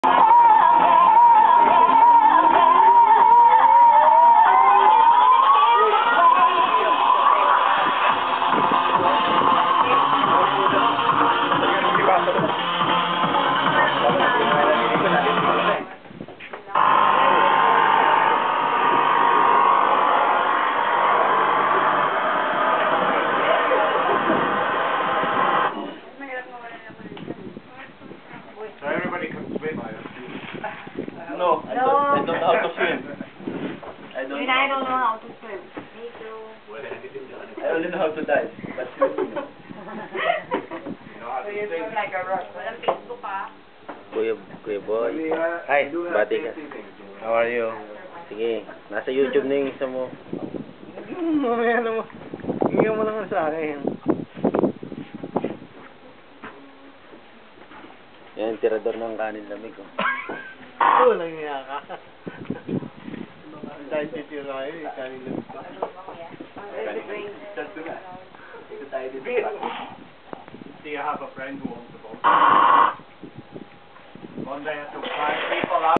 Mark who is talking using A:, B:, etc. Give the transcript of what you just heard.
A: So everybody can swim.
B: No, I don't know how to swim. I don't
C: I don't know how to swim. Me too.
B: I only know how to dive, but swimming no.
C: So you swim like a rock. Walang pisto pa.
D: Kuya Boy. Hi, bati ka.
A: How are you?
D: Sige, nasa YouTube na yung isa mo. Mamaya na mo. Hinggan mo lang sa akin. Yan, tirador ng kanin lamig ko.
B: Walang niya ka. Dahil titira kayo, kanin lang pa.
A: Do you have a friend who owns a boat? One day I took 5 people out.